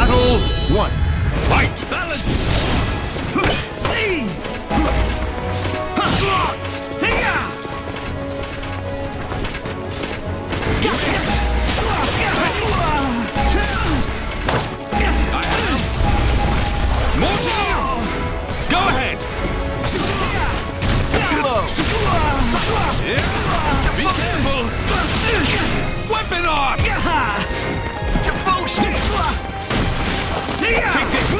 Battle 1. Fight! Balance! See! Go ahead! Be careful! Weapon on! Devotion! Take this!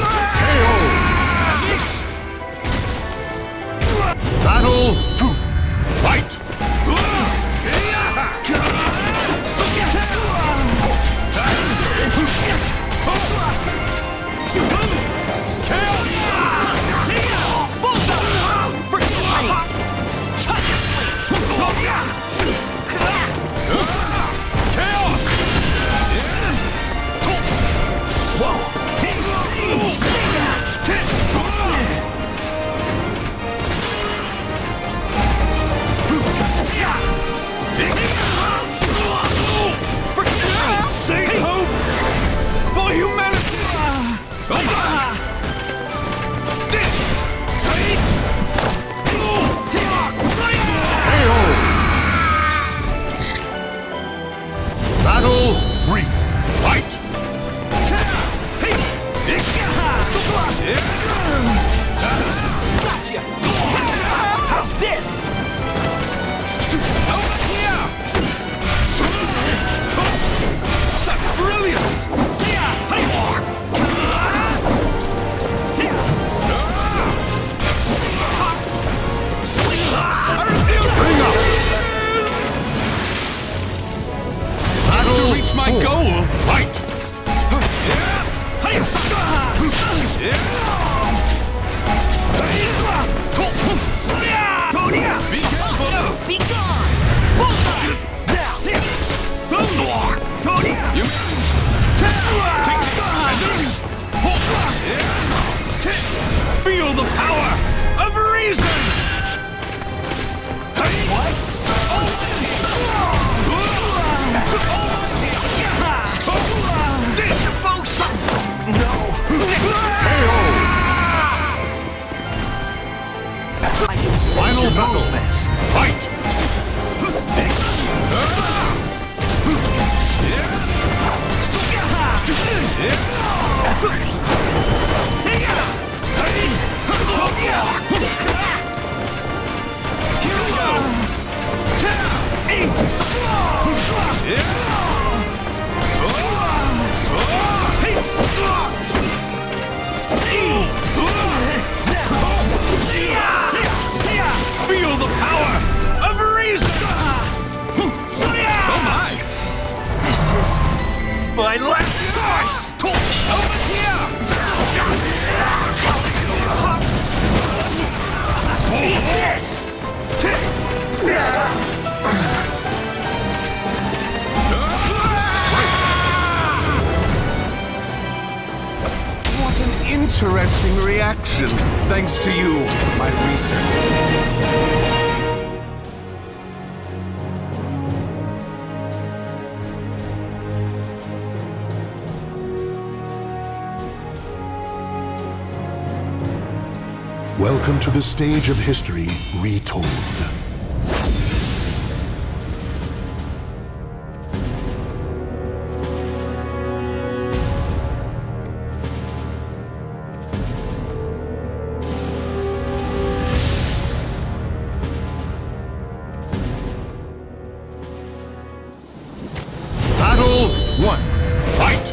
Battle 2. Fight! Save hope for humanity! Battle 3. Fight! Gotcha! How's this? Over here! Such brilliance! See ya! I refuse Battle to reach my 4. goal! Fight! Be careful! Be gone! You take this! Feel the power of reason! What? Devotion! No! Final battle. Fight! Feel the power of reason! Oh my! This is my last choice! Over here! Yes! What an interesting reaction, thanks to you, my research. Welcome to the stage of history retold. Battle 1. Fight!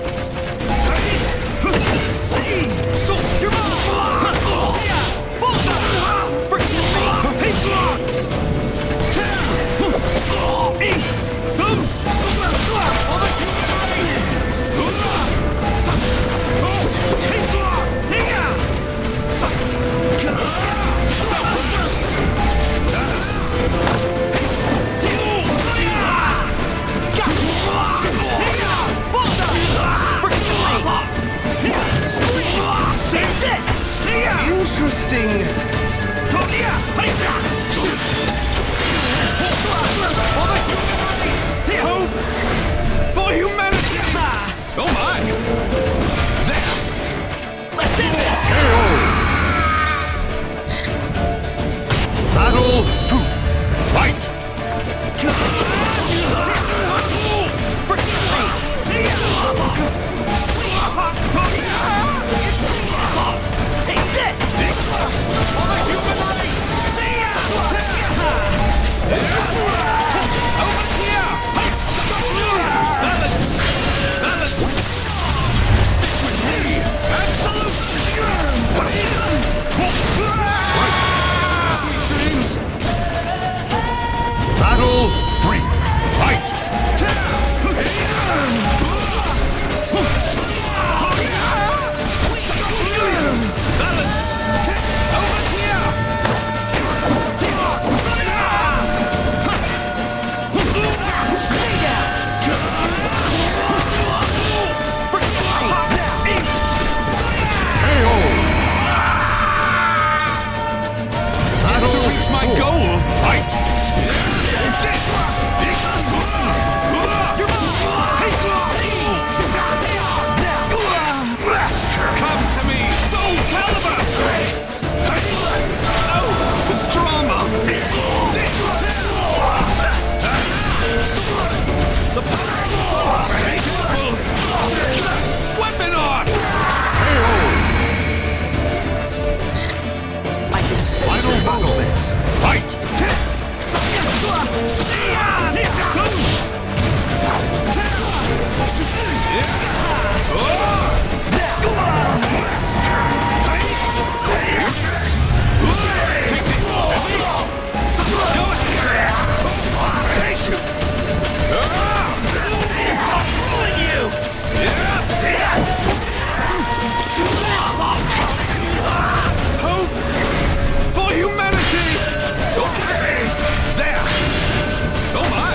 For humanity! There! Oh my!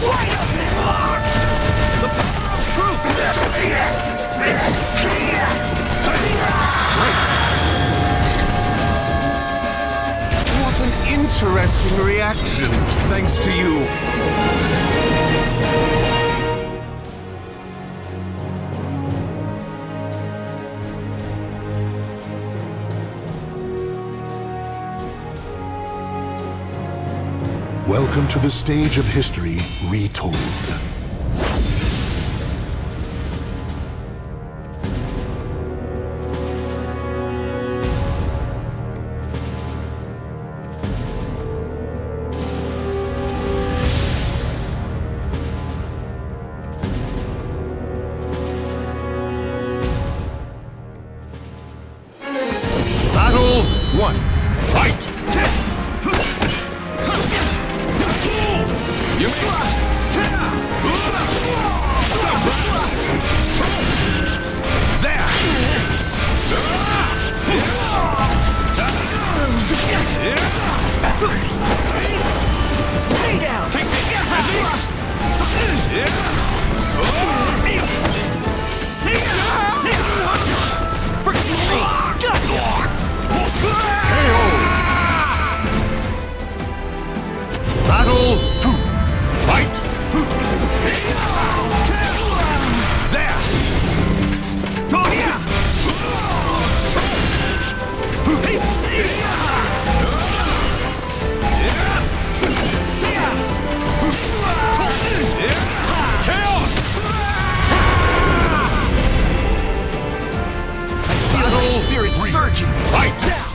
The power of truth! What an interesting reaction, thanks to you! Welcome to the stage of history retold. Battle 1. Fight! You there! Stay down! Take this! Battle 2. Fight! There! Tonya! Chaos! I feel my spirit surging! Fight!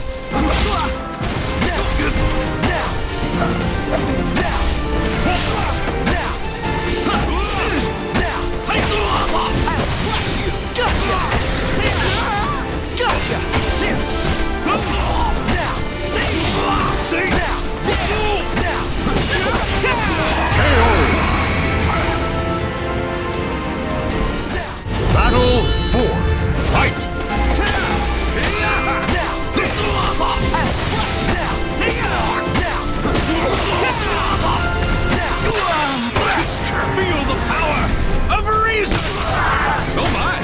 Battle 4. Fight! Feel the power of reason! Oh my!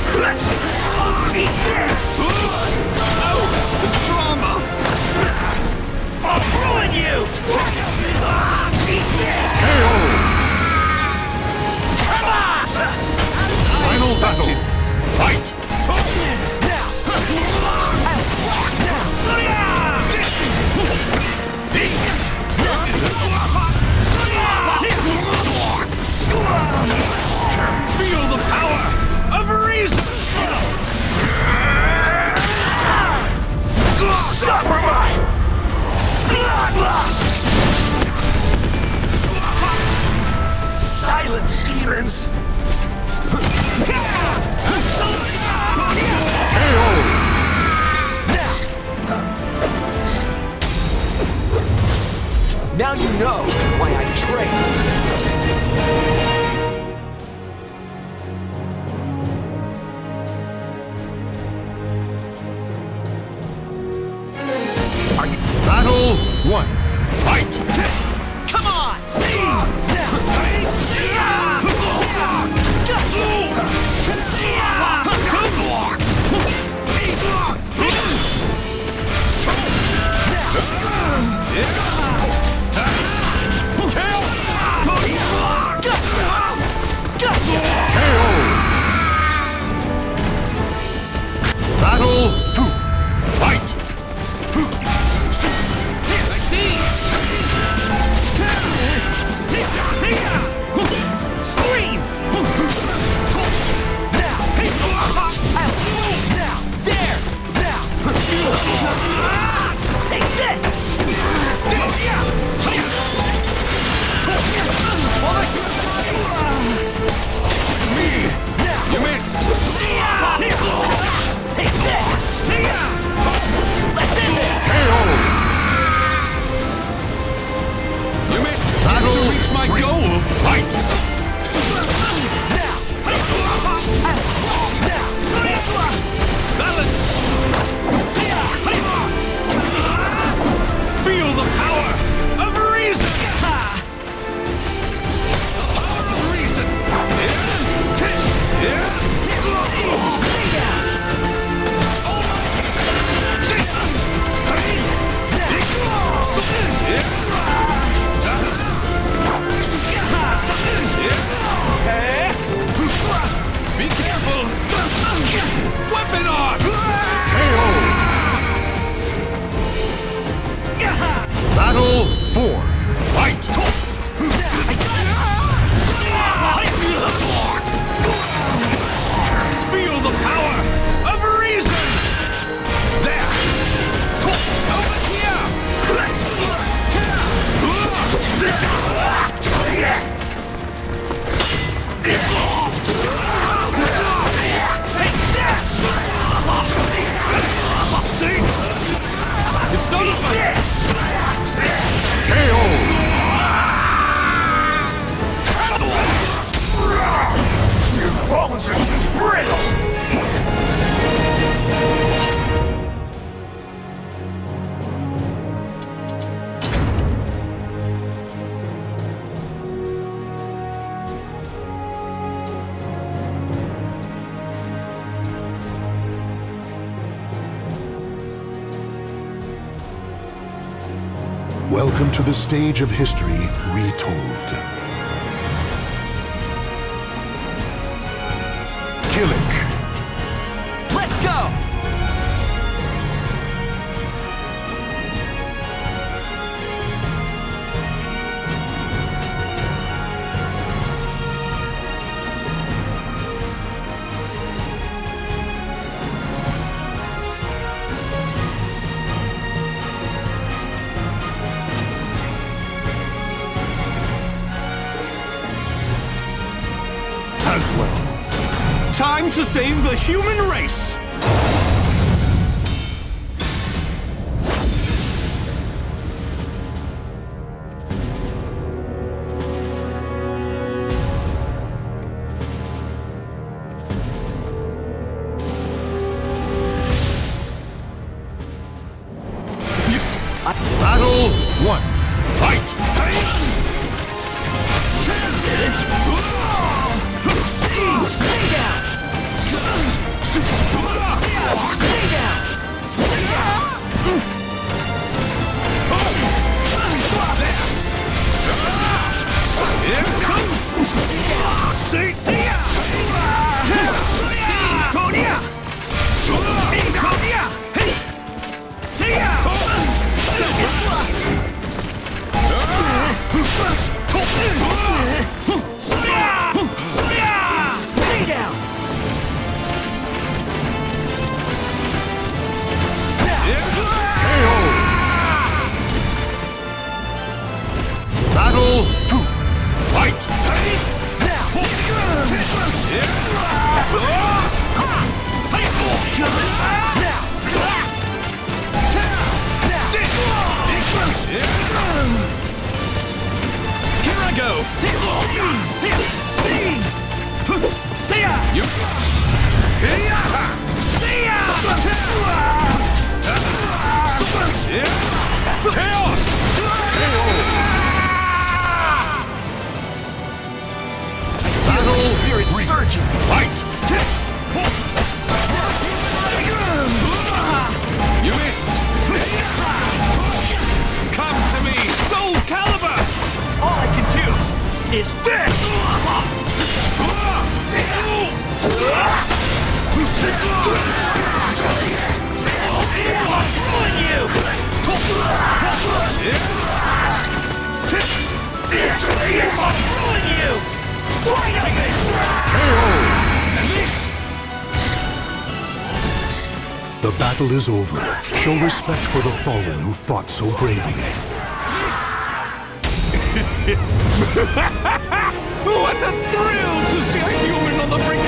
Oh, the drama! I'll ruin you! Come on! Final battle. Fight! Feel the power of reason! Suffer my bloodlust! Silence, demons! bones are too brittle! Welcome to the stage of history retold. Kilik. Let's go! As well. Time to save the human race! Battle 1. Fight! Stay down! Stay down! Stay down! Stay down! Battle 2. Fight! Here I go! See ya! See ya! Battle Spirit 3. surging! Fight! You missed! Come to me, Soul Calibur! All I can do is this! I'll ruin you! I'll ruin you! Right up this! And this! The battle is over. Show respect for the fallen who fought so bravely. What a thrill to see a human on the brink